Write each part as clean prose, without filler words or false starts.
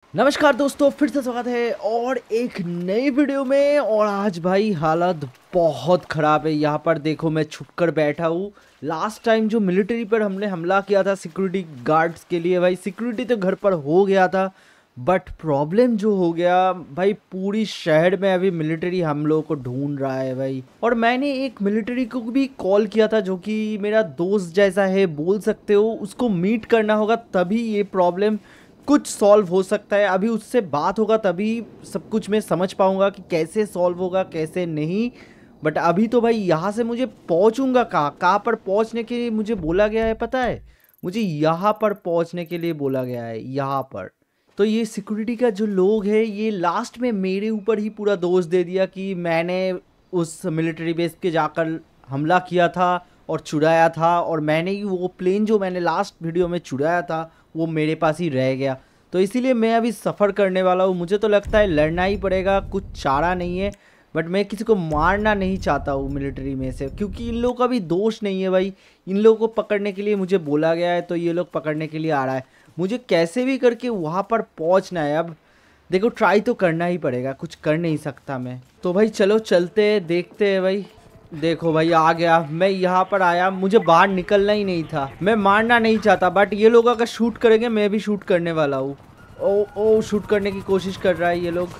नमस्कार दोस्तों, फिर से स्वागत है और एक नई वीडियो में। और आज भाई हालत बहुत ख़राब है। यहाँ पर देखो, मैं छुप कर बैठा हूँ। लास्ट टाइम जो मिलिट्री पर हमने हमला किया था सिक्योरिटी गार्ड्स के लिए, भाई सिक्योरिटी तो घर पर हो गया था, बट प्रॉब्लम जो हो गया भाई, पूरी शहर में अभी मिलिट्री हम लोगों को ढूंढ रहा है भाई। और मैंने एक मिलिट्री को भी कॉल किया था जो कि मेरा दोस्त जैसा है, बोल सकते हो। उसको मीट करना होगा तभी ये प्रॉब्लम कुछ सॉल्व हो सकता है। अभी उससे बात होगा तभी सब कुछ मैं समझ पाऊंगा कि कैसे सॉल्व होगा कैसे नहीं। बट अभी तो भाई यहाँ से मुझे पहुँचूंगा कहाँ पर पहुँचने के लिए मुझे बोला गया है पता है? मुझे यहाँ पर पहुँचने के लिए बोला गया है, यहाँ पर। तो ये सिक्योरिटी का जो लोग है, ये लास्ट में मेरे ऊपर ही पूरा दोष दे दिया कि मैंने उस मिलिट्री बेस पे जाकर हमला किया था और चुराया था, और मैंने ही वो प्लेन जो मैंने लास्ट वीडियो में चुराया था वो मेरे पास ही रह गया। तो इसीलिए मैं अभी सफ़र करने वाला हूँ। मुझे तो लगता है लड़ना ही पड़ेगा, कुछ चारा नहीं है। बट मैं किसी को मारना नहीं चाहता हूँ मिलिट्री में से, क्योंकि इन लोगों का भी दोष नहीं है भाई। इन लोगों को पकड़ने के लिए मुझे बोला गया है, तो ये लोग पकड़ने के लिए आ रहा है। मुझे कैसे भी करके वहाँ पर पहुँचना है। अब देखो, ट्राई तो करना ही पड़ेगा, कुछ कर नहीं सकता मैं। तो भाई चलो चलते हैं, देखते हैं भाई। देखो भाई आ गया, मैं यहाँ पर आया। मुझे बाहर निकलना ही नहीं था, मैं मारना नहीं चाहता, बट ये लोग अगर शूट करेंगे मैं भी शूट करने वाला हूँ। ओ ओ, शूट करने की कोशिश कर रहा है ये लोग।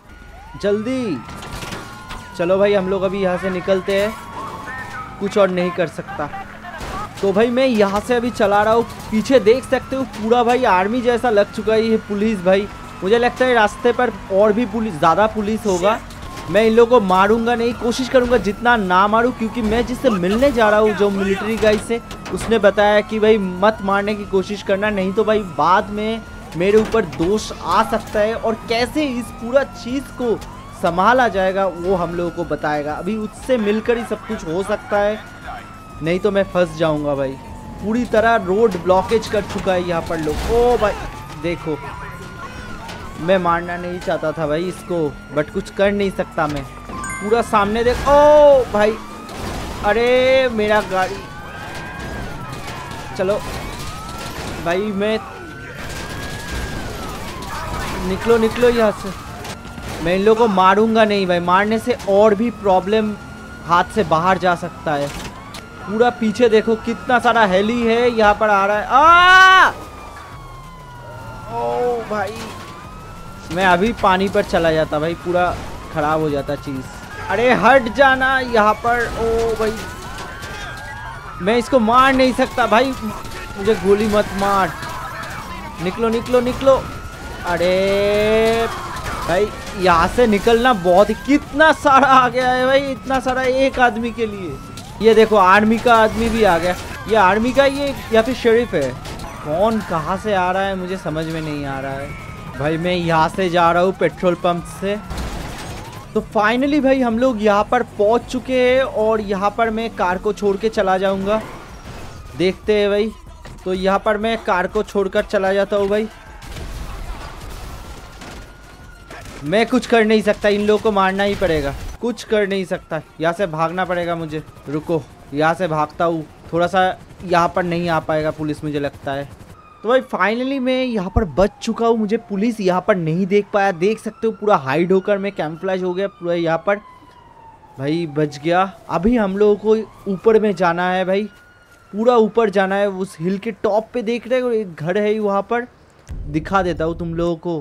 जल्दी चलो भाई, हम लोग अभी यहाँ से निकलते हैं, कुछ और नहीं कर सकता। तो भाई मैं यहाँ से अभी चला रहा हूँ। पीछे देख सकते हो पूरा भाई आर्मी जैसा लग चुका है ये पुलिस भाई। मुझे लगता है रास्ते पर और भी पुलिस, ज़्यादा पुलिस होगा। मैं इन लोगों को मारूंगा नहीं, कोशिश करूंगा जितना ना मारूं, क्योंकि मैं जिससे मिलने जा रहा हूं जो मिलिट्री गाई से, उसने बताया कि भाई मत मारने की कोशिश करना, नहीं तो भाई बाद में मेरे ऊपर दोष आ सकता है। और कैसे इस पूरा चीज़ को संभाला जाएगा वो हम लोगों को बताएगा। अभी उससे मिलकर ही सब कुछ हो सकता है, नहीं तो मैं फंस जाऊंगा भाई। पूरी तरह रोड ब्लॉकेज कर चुका है यहाँ पर लोग। ओ भाई देखो, मैं मारना नहीं चाहता था भाई इसको, बट कुछ कर नहीं सकता मैं। पूरा सामने देख। ओ भाई, अरे मेरा गाड़ी। चलो भाई, मैं निकलो निकलो यहाँ से। मैं इन लोगों को मारूंगा नहीं भाई, मारने से और भी प्रॉब्लम हाथ से बाहर जा सकता है। पूरा पीछे देखो कितना सारा हेली है, यहाँ पर आ रहा है। ओ भाई, मैं अभी पानी पर चला जाता भाई, पूरा खराब हो जाता चीज़। अरे हट जाना यहाँ पर। ओ भाई, मैं इसको मार नहीं सकता भाई, मुझे गोली मत मार। निकलो निकलो निकलो। अरे भाई, यहाँ से निकलना बहुत ही, कितना सारा आ गया है भाई, इतना सारा एक आदमी के लिए। ये देखो आर्मी का आदमी भी आ गया। ये आर्मी का ये या फिर शरीफ है, कौन कहाँ से आ रहा है मुझे समझ में नहीं आ रहा है भाई। मैं यहाँ से जा रहा हूँ पेट्रोल पंप से। तो फाइनली भाई हम लोग यहाँ पर पहुँच चुके हैं, और यहाँ पर मैं कार को छोड़ के चला जाऊँगा। देखते हैं भाई। तो यहाँ पर मैं कार को छोड़कर चला जाता हूँ भाई। मैं कुछ कर नहीं सकता, इन लोगों को मारना ही पड़ेगा, कुछ कर नहीं सकता। यहाँ से भागना पड़ेगा मुझे। रुको, यहाँ से भागता हूँ। थोड़ा सा यहाँ पर नहीं आ पाएगा पुलिस मुझे लगता है। तो भाई फाइनली मैं यहाँ पर बच चुका हूँ। मुझे पुलिस यहाँ पर नहीं देख पाया, देख सकते हो पूरा हाइड होकर मैं कैमफ्लेज हो गया पूरा यहाँ पर। भाई बच गया। अभी हम लोगों को ऊपर में जाना है भाई, पूरा ऊपर जाना है। उस हिल के टॉप पे देख रहे हो एक घर है वहाँ पर, दिखा देता हूँ तुम लोगों को।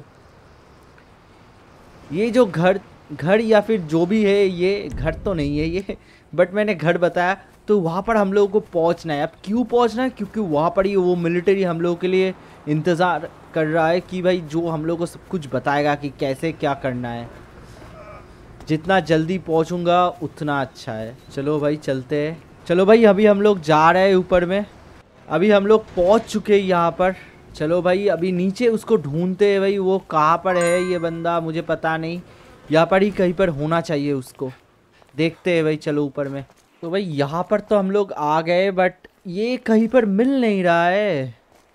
ये जो घर या फिर जो भी है, ये घर तो नहीं है ये, बट मैंने घर बताया। तो वहाँ पर हम लोगों को पहुँचना है। अब क्यों पहुँचना है? क्योंकि वहाँ पर ही वो मिलिट्री हम लोगों के लिए इंतज़ार कर रहा है कि भाई जो हम लोगों को सब कुछ बताएगा कि कैसे क्या करना है। जितना जल्दी पहुँचूँगा उतना अच्छा है। चलो भाई चलते हैं। चलो भाई, अभी हम लोग जा रहे हैं ऊपर में। अभी हम लोग पहुँच चुके हैं यहाँ पर। चलो भाई, अभी नीचे उसको ढूंढते हैं भाई, वो कहाँ पर है ये बंदा मुझे पता नहीं। यहाँ पर ही कहीं पर होना चाहिए उसको, देखते हैं भाई। चलो ऊपर में। तो भाई यहाँ पर तो हम लोग आ गए, बट ये कहीं पर मिल नहीं रहा है।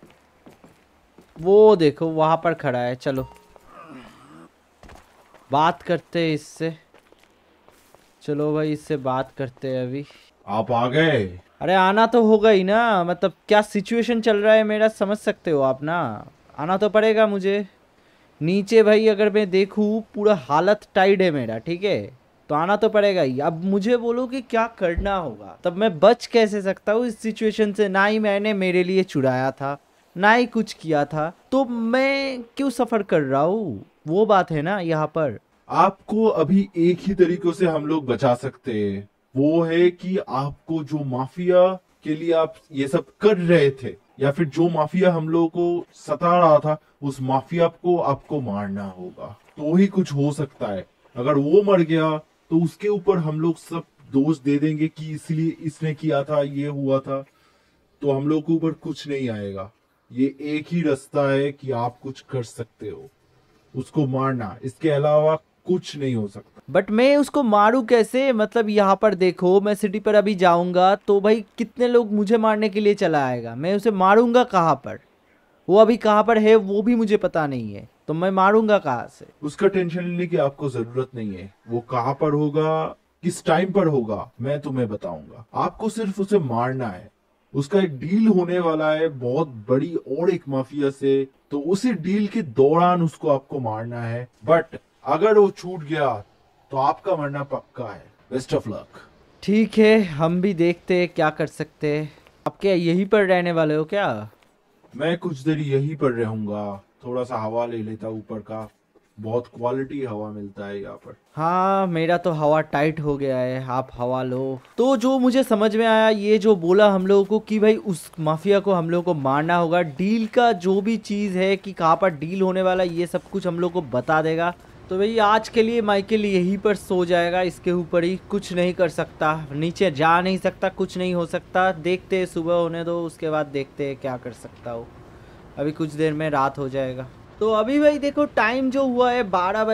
वो देखो वहाँ पर खड़ा है। चलो बात करते हैं इससे। चलो भाई इससे बात करते हैं अभी। आप आ गए? अरे आना तो होगा ही ना, मतलब क्या सिचुएशन चल रहा है मेरा समझ सकते हो आप ना, आना तो पड़ेगा मुझे। नीचे भाई अगर मैं देखूँ पूरा हालत टाइट है मेरा, ठीक है, तो आना तो पड़ेगा ही। अब मुझे बोलो कि क्या करना होगा, तब मैं बच कैसे सकता हूँ इस सिचुएशन से। ना ही मैंने मेरे लिए चुराया था, ना ही कुछ किया था, तो मैं क्यों सफर कर रहा हूँ, वो बात है ना यहाँ पर। आपको अभी एक ही तरीकों से हम लोग बचा सकते हैं, वो है कि आपको जो माफिया के लिए आप ये सब कर रहे थे, या फिर जो माफिया हम लोगों को सता रहा था, उस माफिया को आपको मारना होगा, तो ही कुछ हो सकता है। अगर वो मर गया तो उसके ऊपर हम लोग सब दोष दे देंगे कि इसलिए इसने किया था, ये हुआ था, तो हम लोग के ऊपर कुछ नहीं आएगा। ये एक ही रास्ता है कि आप कुछ कर सकते हो, उसको मारना, इसके अलावा कुछ नहीं हो सकता। बट मैं उसको मारूं कैसे? मतलब यहाँ पर देखो, मैं सिटी पर अभी जाऊंगा तो भाई कितने लोग मुझे मारने के लिए चला आएगा, मैं उसे मारूंगा कहाँ पर? वो अभी कहाँ पर है वो भी मुझे पता नहीं है, तो मैं मारूंगा कहाँ से? उसका टेंशन लेने की आपको जरूरत नहीं है। वो कहाँ पर होगा, किस टाइम पर होगा, मैं तुम्हें बताऊंगा। आपको सिर्फ उसे मारना है। उसका एक डील होने वाला है बहुत बड़ी और एक माफिया से, तो उसी डील के दौरान उसको आपको मारना है। बट अगर वो छूट गया तो आपका मरना पक्का है। Best of luck. ठीक है, हम भी देखते हैं क्या कर सकते हैं। आप क्या यहीं पर रहने वाले हो क्या? मैं कुछ देर यहीं पर रहूंगा, थोड़ा सा हवा ले लेता ऊपर का, बहुत क्वालिटी हवा मिलता है यहाँ पर। हाँ, मेरा तो हवा टाइट हो गया है, आप हवा लो। तो जो मुझे समझ में आया, ये जो बोला हम लोगों को कि भाई उस माफिया को हम लोगों को मारना होगा, डील का जो भी चीज़ है कि कहाँ पर डील होने वाला, ये सब कुछ हम लोग को बता देगा। तो भाई आज के लिए माइकल यहीं पर सो जाएगा, इसके ऊपर ही, कुछ नहीं कर सकता, नीचे जा नहीं सकता, कुछ नहीं हो सकता। देखते हैं, सुबह होने दो, उसके बाद देखते हैं क्या कर सकता हो। अभी कुछ देर में रात हो जाएगा। तो अभी भाई देखो, टाइम जो हुआ है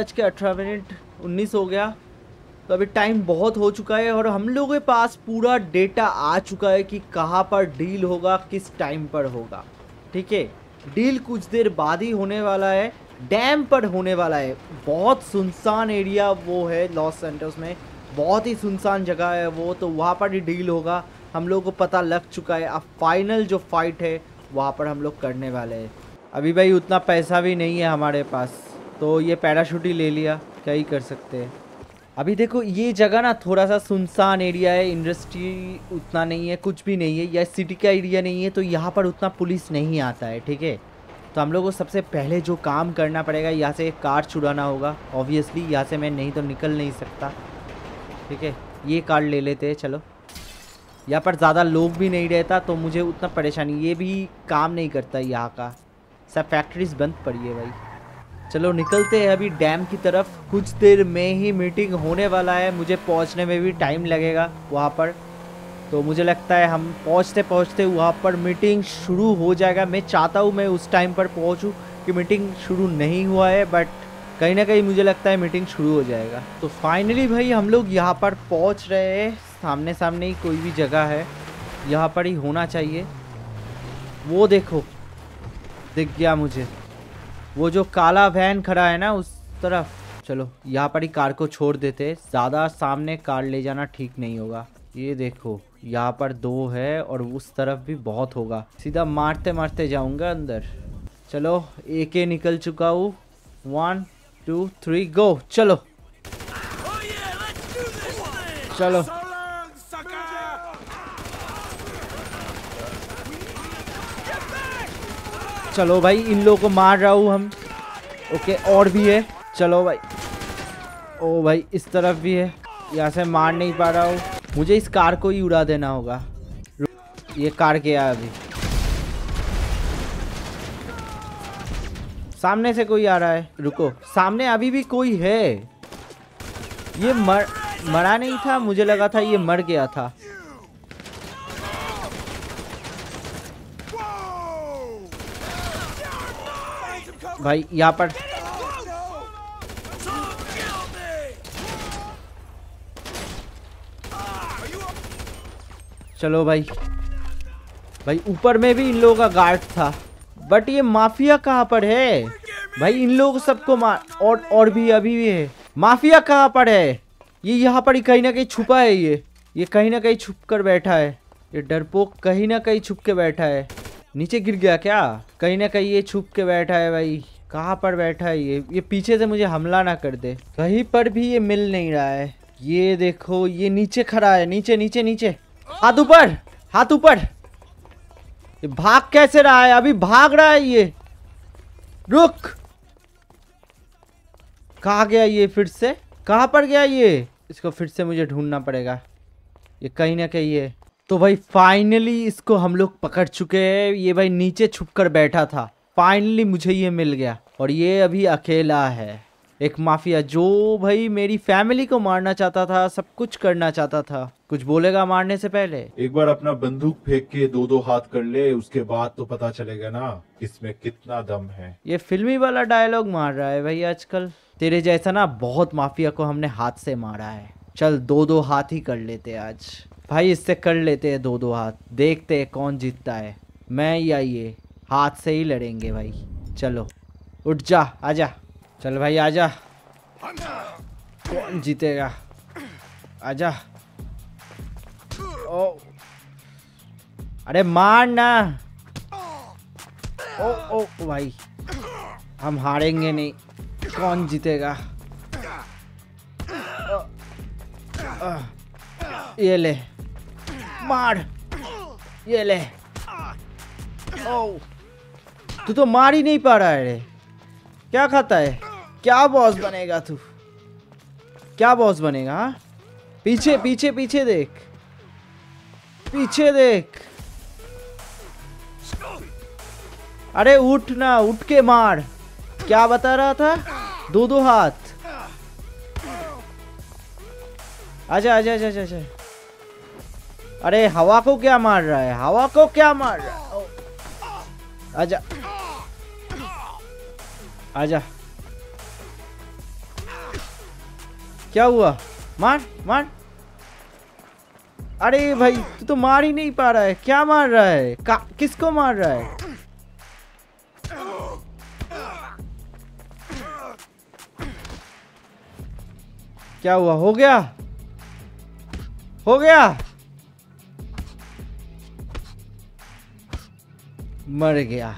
12:18 हो गया। तो अभी टाइम बहुत हो चुका है और हम लोगों के पास पूरा डेटा आ चुका है कि कहाँ पर डील होगा, किस टाइम पर होगा। ठीक है, डील कुछ देर बाद ही होने वाला है, डैम पर होने वाला है। बहुत सुनसान एरिया वो है लॉस सैंटोस में, बहुत ही सुनसान जगह है वो, तो वहाँ पर ही डील होगा। हम लोगों को पता लग चुका है। अब फाइनल जो फाइट है वहाँ पर हम लोग करने वाले हैं। अभी भाई उतना पैसा भी नहीं है हमारे पास, तो ये पैराशूट ही ले लिया, क्या ही कर सकते हैं। अभी देखो ये जगह ना थोड़ा सा सुनसान एरिया है, इंडस्ट्री उतना नहीं है, कुछ भी नहीं है, या सिटी का एरिया नहीं है, तो यहाँ पर उतना पुलिस नहीं आता है। ठीक है, तो हम लोग को सबसे पहले जो काम करना पड़ेगा, यहाँ से एक कार चुराना होगा। ऑब्वियसली यहाँ से मैं नहीं तो निकल नहीं सकता। ठीक है, ये कार ले लेते हैं। चलो, यहाँ पर ज़्यादा लोग भी नहीं रहता तो मुझे उतना परेशानी, ये भी काम नहीं करता यहाँ का, सब फैक्ट्रीज बंद पड़ी है भाई। चलो निकलते हैं अभी डैम की तरफ। कुछ देर में ही मीटिंग होने वाला है, मुझे पहुंचने में भी टाइम लगेगा वहाँ पर। तो मुझे लगता है हम पहुँचते पहुँचते वहाँ पर मीटिंग शुरू हो जाएगा। मैं चाहता हूँ मैं उस टाइम पर पहुँचूँ कि मीटिंग शुरू नहीं हुआ है, बट कहीं ना कहीं मुझे लगता है मीटिंग शुरू हो जाएगा। तो फाइनली भाई हम लोग यहाँ पर पहुँच रहे हैं। सामने सामने ही कोई भी जगह है, यहाँ पर ही होना चाहिए। वो देखो, दिख गया मुझे वो जो काला वैन खड़ा है ना उस तरफ। चलो यहाँ पर ही कार को छोड़ देते, ज़्यादा सामने कार ले जाना ठीक नहीं होगा। ये देखो यहाँ पर 2 है और उस तरफ भी बहुत होगा, सीधा मारते मारते जाऊंगा अंदर। चलो एक निकल चुका हूँ। 1 2 3 गो। चलो चलो चलो भाई, इन लोगों को मार रहा हूँ हम। ओके, और भी है। चलो भाई, ओ भाई इस तरफ भी है, यहाँ से मार नहीं पा रहा हूँ। मुझे इस कार को ही उड़ा देना होगा। ये कार गया अभी, सामने से कोई आ रहा है। रुको, सामने अभी भी कोई है। ये मरा नहीं था, मुझे लगा था ये मर गया था। भाई यहाँ पर चलो भाई, भाई ऊपर में भी इन लोगों का गार्ड था, बट ये माफिया कहाँ पर है भाई? इन लोगों सबको मार, और भी अभी भी है। माफिया कहाँ पर है? ये यहाँ पर ही कहीं ना कहीं छुपा है। ये कहीं ना कहीं छुप कर बैठा है। ये डरपोक कहीं ना कहीं छुप के बैठा है। नीचे गिर गया क्या? कहीं ना कहीं ये छुप के बैठा है भाई। कहाँ पर बैठा है ये पीछे से मुझे हमला ना कर दे। कहीं पर भी ये मिल नहीं रहा है। ये देखो ये नीचे खड़ा है, नीचे नीचे नीचे, हाथ ऊपर हाथ ऊपर। ये भाग कैसे रहा है? अभी भाग रहा है ये। रुक, कहाँ गया ये? फिर से कहाँ पर गया ये? इसको फिर से मुझे ढूंढना पड़ेगा, ये कहीं ना कहीं है। तो भाई फाइनली इसको हम लोग पकड़ चुके हैं। ये भाई नीचे छुप कर बैठा था, फाइनली मुझे ये मिल गया। और ये अभी अकेला है, एक माफिया जो भाई मेरी फैमिली को मारना चाहता था, सब कुछ करना चाहता था। कुछ बोलेगा मारने से पहले? एक बार अपना बंदूक फेंक के दो दो हाथ कर ले, उसके बाद तो पता चलेगा ना इसमें कितना दम है। ये फिल्मी वाला डायलॉग मार रहा है भाई आजकल। तेरे जैसा ना बहुत माफिया को हमने हाथ से मारा है। चल दो दो हाथ ही कर लेते आज भाई, इससे कर लेते हैं दो दो हाथ। देखते हैं कौन जीतता है, मैं या ये। हाथ से ही लड़ेंगे भाई। चलो उठ जा, आजा। चल भाई आजा, कौन जीतेगा? आजा। ओ अरे मार ना। ओ ओ भाई, हम हारेंगे नहीं। कौन जीतेगा? ये ले, मार। ये ले। ओ तू तो मार ही नहीं पा रहा है रे। क्या खाता है? क्या बॉस बनेगा तू? क्या बॉस बनेगा? हाँ, पीछे पीछे पीछे देख, पीछे देख। अरे उठ ना, उठ के मार। क्या बता रहा था? दो दो हाथ। आजा आजा आजा आजा आजा। अरे हवा को क्या मार रहा है? हवा को क्या मार रहा है? आजा आजा। क्या हुआ? मार मार। अरे भाई तू तो मार ही नहीं पा रहा है। क्या मार रहा है? किसको मार रहा है? क्या हुआ? हो गया, हो गया। मर गया।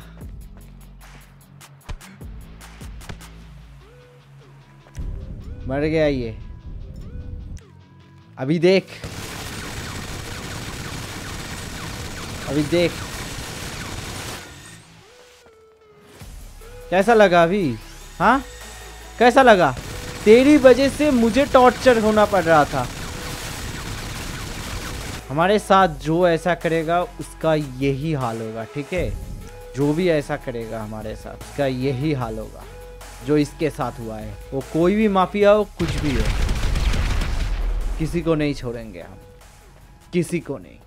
मर गया ये। अभी देख, अभी देख कैसा लगा अभी। हाँ कैसा लगा? तेरी वजह से मुझे टॉर्चर होना पड़ रहा था। हमारे साथ जो ऐसा करेगा उसका यही हाल होगा, ठीक है? जो भी ऐसा करेगा हमारे साथ उसका यही हाल होगा जो इसके साथ हुआ है। वो कोई भी माफिया हो, कुछ भी हो, किसी को नहीं छोड़ेंगे हम, किसी को नहीं।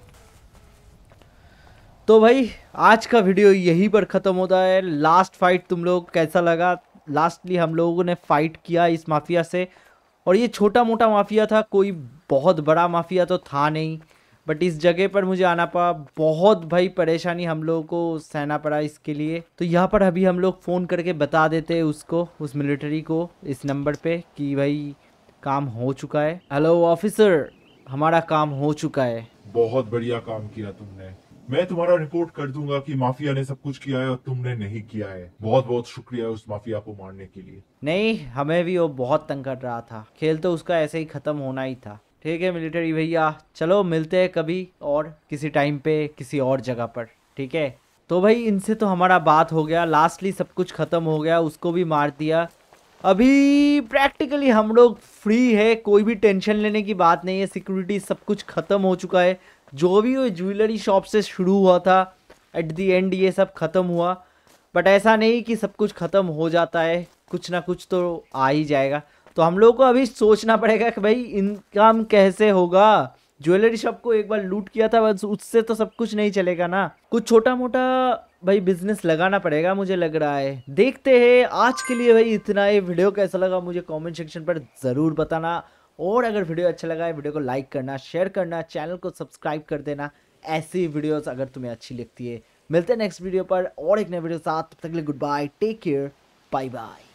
तो भाई आज का वीडियो यहीं पर ख़त्म होता है। लास्ट फाइट तुम लोग कैसा लगा? लास्टली हम लोगों ने फाइट किया इस माफिया से, और ये छोटा मोटा माफिया था, कोई बहुत बड़ा माफिया तो था नहीं। बट इस जगह पर मुझे आना पड़ा, बहुत भाई परेशानी हम लोगों को सहना पड़ा इसके लिए। तो यहाँ पर अभी हम लोग फ़ोन करके बता देते हैं उसको, उस मिलिट्री को, इस नंबर पे कि भाई काम हो चुका है। हेलो ऑफिसर, हमारा काम हो चुका है। बहुत बढ़िया काम किया तुमने। मैं तुम्हारा रिपोर्ट कर दूंगा कि माफिया ने सब कुछ किया है और तुमने नहीं किया है। बहुत बहुत शुक्रिया उस माफिया को मारने के लिए। नहीं, हमें भी वो बहुत तंग कर रहा था। खेल तो उसका ऐसे ही ख़त्म होना ही था। ठीक है मिलिट्री भैया, चलो मिलते हैं कभी और किसी टाइम पे किसी और जगह पर, ठीक है? तो भाई इनसे तो हमारा बात हो गया, लास्टली सब कुछ ख़त्म हो गया, उसको भी मार दिया। अभी प्रैक्टिकली हम लोग फ्री है, कोई भी टेंशन लेने की बात नहीं है। सिक्योरिटी सब कुछ ख़त्म हो चुका है। जो भी वो ज्वेलरी शॉप से शुरू हुआ था, एट दी एंड ये सब ख़त्म हुआ। बट ऐसा नहीं कि सब कुछ ख़त्म हो जाता है, कुछ ना कुछ तो आ ही जाएगा। तो हम लोग को अभी सोचना पड़ेगा कि भाई इनकम कैसे होगा। ज्वेलरी शॉप को एक बार लूट किया था, बस उससे तो सब कुछ नहीं चलेगा ना। कुछ छोटा मोटा भाई बिजनेस लगाना पड़ेगा मुझे लग रहा है। देखते हैं। आज के लिए भाई इतना ही। वीडियो कैसा लगा मुझे कमेंट सेक्शन पर ज़रूर बताना, और अगर वीडियो अच्छा लगा है वीडियो को लाइक करना, शेयर करना, चैनल को सब्सक्राइब कर देना। ऐसी वीडियोस अगर तुम्हें अच्छी लगती है। मिलते हैं नेक्स्ट वीडियो पर और एक नए वीडियो के साथ। तब तक के लिए good bye, take care, bye bye.